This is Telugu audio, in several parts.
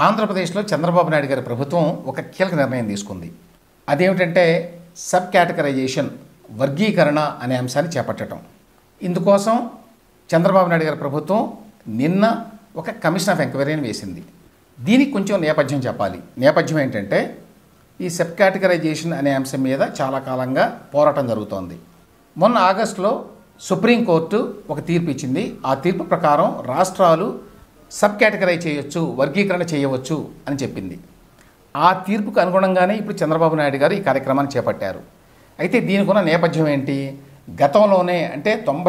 ఆంధ్రప్రదేశ్లో చంద్రబాబు నాయుడు గారి ప్రభుత్వం ఒక కీలక నిర్ణయం తీసుకుంది. అదేమిటంటే సబ్ కేటగరైజేషన్, వర్గీకరణ అనే అంశాన్ని చేపట్టడం. ఇందుకోసం చంద్రబాబు నాయుడు గారి ప్రభుత్వం నిన్న ఒక కమిషన్ ఆఫ్ ఎంక్వైరీని వేసింది. దీనికి కొంచెం నేపథ్యం చెప్పాలి. నేపథ్యం ఏంటంటే ఈ సబ్ కేటగరైజేషన్ అనే అంశం మీద చాలా కాలంగా పోరాటం జరుగుతోంది. మొన్న ఆగస్టులో సుప్రీంకోర్టు ఒక తీర్పు ఇచ్చింది. ఆ తీర్పు ప్రకారం రాష్ట్రాలు సబ్ కేటగరైజ్ చేయొచ్చు, వర్గీకరణ చేయవచ్చు అని చెప్పింది. ఆ తీర్పుకు అనుగుణంగానే ఇప్పుడు చంద్రబాబు నాయుడు గారు ఈ కార్యక్రమాన్ని చేపట్టారు. అయితే దీనికి ఉన్న నేపథ్యం ఏంటి? గతంలోనే అంటే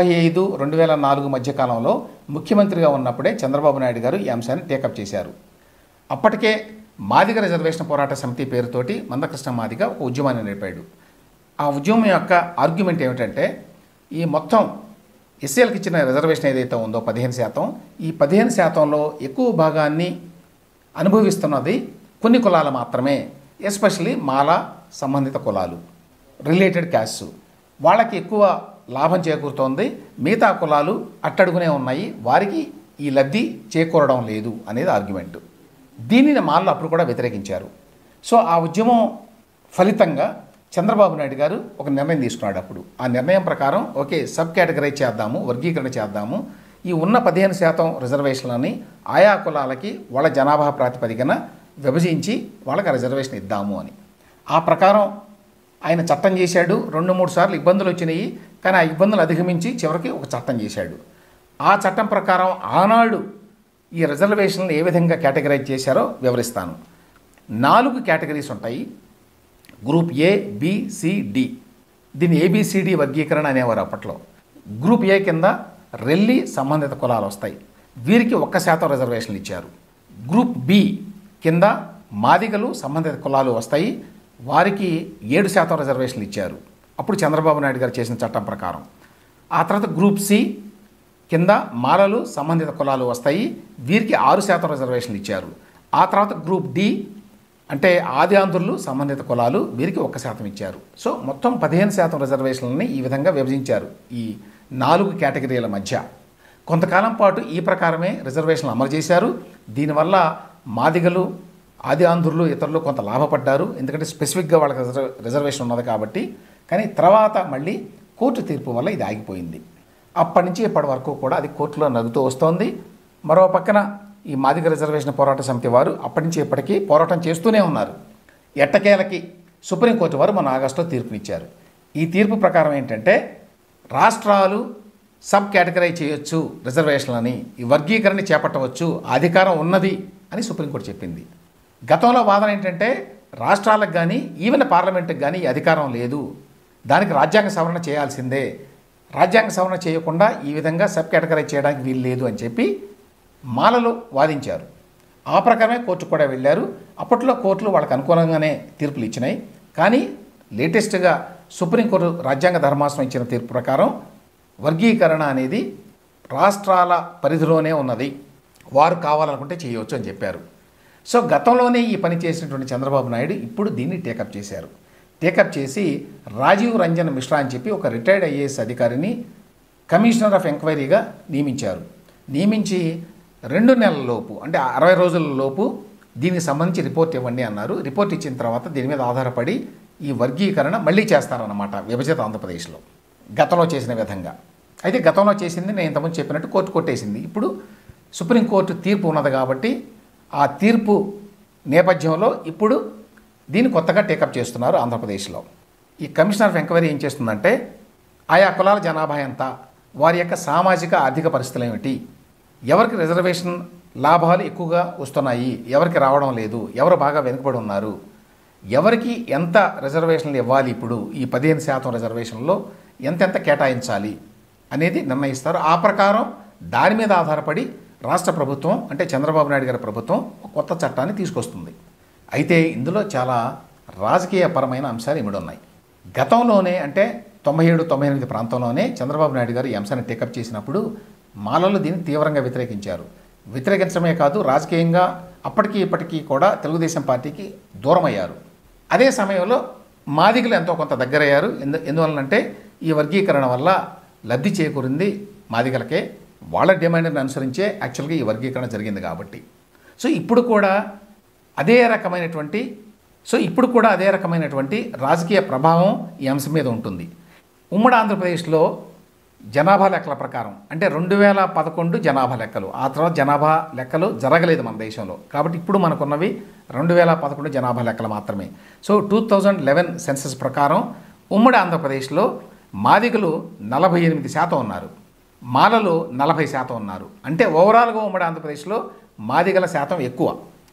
95-2004 మధ్యకాలంలో ముఖ్యమంత్రిగా ఉన్నప్పుడే చంద్రబాబు నాయుడు గారు ఈ అంశాన్ని టేకప్ చేశారు. అప్పటికే మాదిగ రిజర్వేషన్ పోరాట సమితి పేరుతోటి మందకృష్ణ మాదిగ ఒక ఉద్యమాన్ని నడిపాడు. ఆ ఉద్యమం యొక్క ఆర్గ్యుమెంట్ ఏమిటంటే ఈ మొత్తం ఎస్సీలకు ఇచ్చిన రిజర్వేషన్ ఏదైతే ఉందో 15%, ఈ 15%లో ఎక్కువ భాగాన్ని అనుభవిస్తున్నది కొన్ని కులాలు మాత్రమే, ఎస్పెషలీ మాల సంబంధిత కులాలు, రిలేటెడ్ క్యాస్ట్స్. వాళ్ళకి ఎక్కువ లాభం చేకూరుతోంది, మిగతా కులాలు అట్టడుగునే ఉన్నాయి, వారికి ఈ లబ్ధి చేకూరడం లేదు అనేది ఆర్గ్యుమెంట్. దీనిని మాల్లో అప్పుడు కూడా వ్యతిరేకించారు. సో ఆ ఉద్యమం ఫలితంగా చంద్రబాబు నాయుడు గారు ఒక నిర్ణయం తీసుకున్నాడు. అప్పుడు ఆ నిర్ణయం ప్రకారం ఓకే, సబ్ కేటగరైజ్ చేద్దాము, వర్గీకరణ చేద్దాము, ఈ ఉన్న 15% రిజర్వేషన్లని ఆయా కులాలకి వాళ్ళ జనాభా ప్రాతిపదికన విభజించి వాళ్ళకి రిజర్వేషన్ ఇద్దాము అని. ఆ ప్రకారం ఆయన చట్టం చేశాడు. 2-3 సార్లు ఇబ్బందులు వచ్చినాయి, కానీ ఆ ఇబ్బందులు అధిగమించి చివరికి ఒక చట్టం చేశాడు. ఆ చట్టం ప్రకారం ఆనాడు ఈ రిజర్వేషన్లు ఏ విధంగా కేటగరైజ్ చేశారో వివరిస్తాను. 4 కేటగిరీస్ ఉంటాయి. Group A, B, C, D. దీన్ని ఏబిసిడి వర్గీకరణ అనేవారు అప్పట్లో. గ్రూప్ ఏ కింద రెల్లి సంబంధిత కులాలు వస్తాయి, వీరికి 1% రిజర్వేషన్లు ఇచ్చారు. గ్రూప్ బి కింద మాదిగలు సంబంధిత కులాలు వస్తాయి, వారికి 7% రిజర్వేషన్లు ఇచ్చారు అప్పుడు చంద్రబాబు నాయుడు గారు చేసిన చట్టం ప్రకారం. ఆ తర్వాత గ్రూప్ సి కింద మాలలు సంబంధిత కులాలు వస్తాయి, వీరికి 6% రిజర్వేషన్లు ఇచ్చారు. ఆ తర్వాత గ్రూప్ డి అంటే ఆది ఆంధ్రులు సంబంధిత కులాలు, వీరికి 1% ఇచ్చారు. సో మొత్తం 15% రిజర్వేషన్లని ఈ విధంగా విభజించారు ఈ 4 కేటగిరీల మధ్య. కొంతకాలం పాటు ఈ ప్రకారమే రిజర్వేషన్లు అమలు చేశారు. దీనివల్ల మాదిగలు, ఆది ఆంధ్రులు, ఇతరులు కొంత లాభపడ్డారు, ఎందుకంటే స్పెసిఫిక్గా వాళ్ళకి రిజర్వేషన్ ఉన్నది కాబట్టి. కానీ తర్వాత మళ్ళీ కోర్టు తీర్పు వల్ల ఇది ఆగిపోయింది. అప్పటి నుంచి ఇప్పటి వరకు కూడా అది కోర్టులో నడుగుతూ వస్తోంది. మరో పక్కన ఈ మాదిగ రిజర్వేషన్ పోరాట సమితి వారు అప్పటి నుంచి ఇప్పటికీ పోరాటం చేస్తూనే ఉన్నారు. ఎట్టకేలకి సుప్రీంకోర్టు వారు మన ఆగస్టులో తీర్పునిచ్చారు. ఈ తీర్పు ప్రకారం ఏంటంటే రాష్ట్రాలు సబ్ కేటగరైజ్ చేయొచ్చు రిజర్వేషన్లని, ఈ వర్గీకరణ చేపట్టవచ్చు, అధికారం ఉన్నది అని సుప్రీంకోర్టు చెప్పింది. గతంలో వాదన ఏంటంటే రాష్ట్రాలకు కానీ ఈవెన్ పార్లమెంటుకు కానీ ఈ అధికారం లేదు, దానికి రాజ్యాంగ సవరణ చేయాల్సిందే, రాజ్యాంగ సవరణ చేయకుండా ఈ విధంగా సబ్ కేటగరైజ్ చేయడానికి వీలు లేదు అని చెప్పి మాలలు వాదించారు. ఆ ప్రకారమే కోర్టుకు కూడా వెళ్ళారు. అప్పట్లో కోర్టులు వాళ్ళకి అనుకూలంగానే తీర్పులు ఇచ్చినాయి. కానీ లేటెస్ట్గా సుప్రీంకోర్టు రాజ్యాంగ ధర్మాసనం ఇచ్చిన తీర్పు ప్రకారం వర్గీకరణ అనేది రాష్ట్రాల పరిధిలోనే ఉన్నది, వారు కావాలనుకుంటే చేయవచ్చు అని చెప్పారు. సో గతంలోనే ఈ పని చేసినటువంటి చంద్రబాబు నాయుడు ఇప్పుడు దీన్ని టేకప్ చేశారు. టేకప్ చేసి రాజీవ్ రంజన్ మిశ్రా అని చెప్పి ఒక రిటైర్డ్ ఐఏఎస్ అధికారిని కమిషనర్ ఆఫ్ ఎంక్వైరీగా నియమించారు. నియమించి 2 నెలల లోపు అంటే 60 రోజుల లోపు దీనికి సంబంధించి రిపోర్ట్ ఇవ్వండి అన్నారు. రిపోర్ట్ ఇచ్చిన తర్వాత దీని మీద ఆధారపడి ఈ వర్గీకరణ మళ్ళీ చేస్తారన్నమాట విభజిత ఆంధ్రప్రదేశ్లో గతంలో చేసిన విధంగా. అయితే గతంలో చేసింది నేను ఇంతకుముందు చెప్పినట్టు కోర్టు కొట్టేసింది. ఇప్పుడు సుప్రీంకోర్టు తీర్పు ఉన్నది కాబట్టి ఆ తీర్పు నేపథ్యంలో ఇప్పుడు దీన్ని కొత్తగా టేకప్ చేస్తున్నారు ఆంధ్రప్రదేశ్లో. ఈ కమిషనర్ ఆఫ్ ఎంక్వైరీ ఏం చేస్తుందంటే ఆయా కులాల జనాభా ఎంత, వారి యొక్క సామాజిక ఆర్థిక పరిస్థితులు ఏమిటి, ఎవరికి రిజర్వేషన్ లాభాలు ఎక్కువగా వస్తున్నాయి, ఎవరికి రావడం లేదు, ఎవరు బాగా వెనుకబడి ఉన్నారు, ఎవరికి ఎంత రిజర్వేషన్లు ఇవ్వాలి, ఇప్పుడు ఈ 15% రిజర్వేషన్లో ఎంతెంత కేటాయించాలి అనేది నిర్ణయిస్తారు. ఆ ప్రకారం దాని మీద ఆధారపడి రాష్ట్ర ప్రభుత్వం అంటే చంద్రబాబు నాయుడు గారి ప్రభుత్వం కొత్త చట్టాన్ని తీసుకొస్తుంది. అయితే ఇందులో చాలా రాజకీయపరమైన అంశాలు ఇమిడి ఉన్నాయి. గతంలోనే అంటే 97-98 ప్రాంతంలోనే చంద్రబాబు నాయుడు గారు ఈ అంశాన్ని టేకప్ చేసినప్పుడు మాలలు దీన్ని తీవ్రంగా వ్యతిరేకించారు. వ్యతిరేకించడమే కాదు, రాజకీయంగా అప్పటికి ఇప్పటికీ కూడా తెలుగుదేశం పార్టీకి దూరం అయ్యారు. అదే సమయంలో మాదిగలు ఎంతో కొంత దగ్గరయ్యారు. ఎందువలనంటే ఈ వర్గీకరణ వల్ల లబ్ధి చేకూరింది మాదిగలకే, వాళ్ళ డిమాండ్ని అనుసరించే యాక్చువల్గా ఈ వర్గీకరణ జరిగింది కాబట్టి. సో ఇప్పుడు కూడా అదే రకమైనటువంటి ఇప్పుడు కూడా అదే రకమైనటువంటి రాజకీయ ప్రభావం ఈ అంశం మీద ఉంటుంది. ఉమ్మడి ఆంధ్రప్రదేశ్లో జనాభా లెక్కల ప్రకారం అంటే 2011 జనాభా లెక్కలు, ఆ తర్వాత జనాభా లెక్కలు జరగలేదు మన దేశంలో. కాబట్టి ఇప్పుడు మనకున్నవి 2011 జనాభా లెక్కలు మాత్రమే. 2011 సెన్సస్ ప్రకారం ఉమ్మడి ఆంధ్రప్రదేశ్లో మాదిగలు 48% ఉన్నారు, మాలలు 40% ఉన్నారు. అంటే ఓవరాల్గా ఉమ్మడి ఆంధ్రప్రదేశ్లో మాదిగల శాతం ఎక్కువ,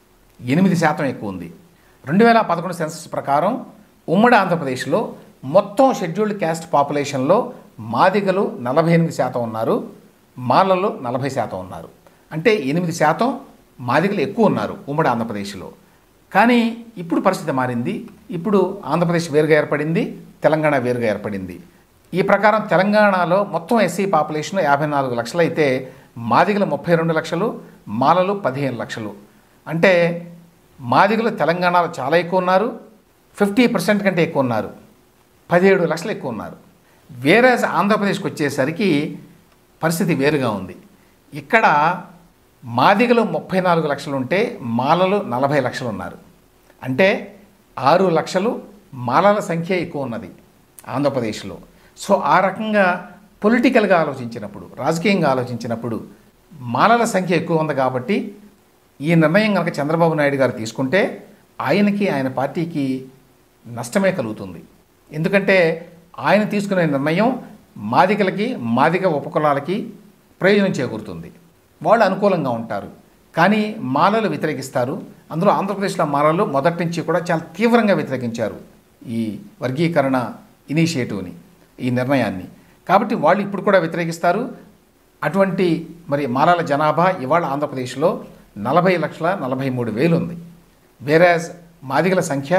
8% ఎక్కువ ఉంది. 2011 సెన్సస్ ప్రకారం ఉమ్మడి ఆంధ్రప్రదేశ్లో మొత్తం షెడ్యూల్డ్ క్యాస్ట్ పాపులేషన్లో మాదిగలు 48% ఉన్నారు, మాలలు 40% ఉన్నారు. అంటే 8% మాదిగలు ఎక్కువ ఉన్నారు ఉమ్మడి ఆంధ్రప్రదేశ్లో. కానీ ఇప్పుడు పరిస్థితి మారింది. ఇప్పుడు ఆంధ్రప్రదేశ్ వేరుగా ఏర్పడింది, తెలంగాణ వేరుగా ఏర్పడింది. ఈ ప్రకారం తెలంగాణలో మొత్తం ఎస్సీ పాపులేషన్ 54 లక్షలు అయితే మాదిగలు 32 లక్షలు, మాలలు 15 లక్షలు. అంటే మాదిగలు తెలంగాణలో చాలా ఎక్కువ ఉన్నారు, 50% కంటే ఎక్కువ ఉన్నారు, 17 లక్షలు ఎక్కువ ఉన్నారు. వేరే ఆంధ్రప్రదేశ్కి వచ్చేసరికి పరిస్థితి వేరుగా ఉంది. ఇక్కడ మాదిగలు 34 లక్షలు ఉంటే మాలలు 40 లక్షలు ఉన్నారు. అంటే 6 లక్షలు మాలల సంఖ్య ఎక్కువ ఉన్నది ఆంధ్రప్రదేశ్లో. ఆ రకంగా పొలిటికల్గా ఆలోచించినప్పుడు, రాజకీయంగా ఆలోచించినప్పుడు మాలల సంఖ్య ఎక్కువ ఉంది. కాబట్టి ఈ నిర్ణయం కనుక చంద్రబాబు నాయుడు గారు తీసుకుంటే ఆయనకి, ఆయన పార్టీకి నష్టమే కలుగుతుంది. ఎందుకంటే ఆయన తీసుకునే నిర్ణయం మాదిగలకి, మాదిగ ఉపకులాలకి ప్రయోజనం చేకూరుతుంది, వాళ్ళు అనుకూలంగా ఉంటారు. కానీ మాలలు వ్యతిరేకిస్తారు. అందులో ఆంధ్రప్రదేశ్లో మాలలు మొదటి నుంచి కూడా చాలా తీవ్రంగా వ్యతిరేకించారు ఈ వర్గీకరణ ఇనిషియేటివ్ని, ఈ నిర్ణయాన్ని. కాబట్టి వాళ్ళు ఇప్పుడు కూడా వ్యతిరేకిస్తారు. అటువంటి మాలల జనాభా ఇవాళ ఆంధ్రప్రదేశ్లో 40,43,000 ఉంది. వేరాజ్ మాదిగల సంఖ్య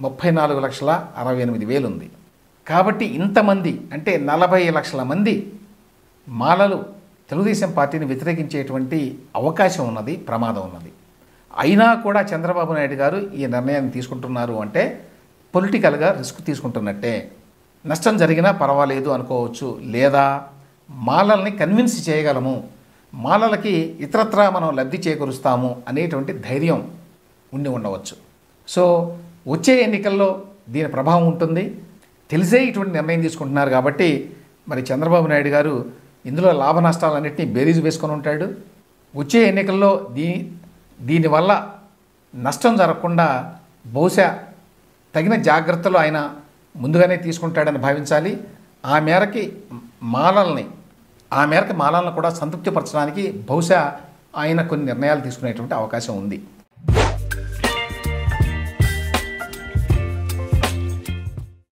34,68,000 ఉంది. కాబట్టి ఇంతమంది అంటే 40 లక్షల మంది మాలలు తెలుగుదేశం పార్టీని వ్యతిరేకించేటువంటి అవకాశం ఉన్నది, ప్రమాదం ఉన్నది. అయినా కూడా చంద్రబాబు నాయుడు గారు ఈ నిర్ణయాన్ని తీసుకుంటున్నారు అంటే పొలిటికల్గా రిస్క్ తీసుకుంటున్నట్టే. నష్టం జరిగినా పర్వాలేదు అనుకోవచ్చు, లేదా మాలల్ని కన్విన్స్ చేయగలము, మాలలకి ఇతరత్రా మనం లబ్ధి చేకూరుస్తాము అనేటువంటి ధైర్యం ఉండవచ్చు. వచ్చే ఎన్నికల్లో దీని ప్రభావం ఉంటుంది. తెలిసే ఇటువంటి నిర్ణయం తీసుకుంటున్నారు కాబట్టి చంద్రబాబు నాయుడు గారు ఇందులో లాభ నష్టాలన్నింటినీ బేరీజు వేసుకొని ఉంటాడు. వచ్చే ఎన్నికల్లో దీనివల్ల నష్టం జరగకుండా బహుశా తగిన జాగ్రత్తలు ఆయన ముందుగానే తీసుకుంటాడని భావించాలి. ఆ మేరకు మాలలను కూడా సంతృప్తిపరచడానికి బహుశా ఆయన కొన్ని నిర్ణయాలు తీసుకునేటువంటి అవకాశం ఉంది.